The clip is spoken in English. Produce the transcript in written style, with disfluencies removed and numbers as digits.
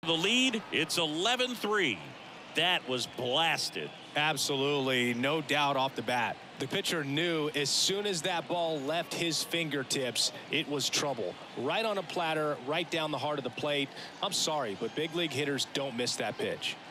The lead, it's 11-3. That was blasted. Absolutely, no doubt off the bat. The pitcher knew as soon as that ball left his fingertips, it was trouble. Right on a platter, right down the heart of the plate. I'm sorry, but big league hitters don't miss that pitch.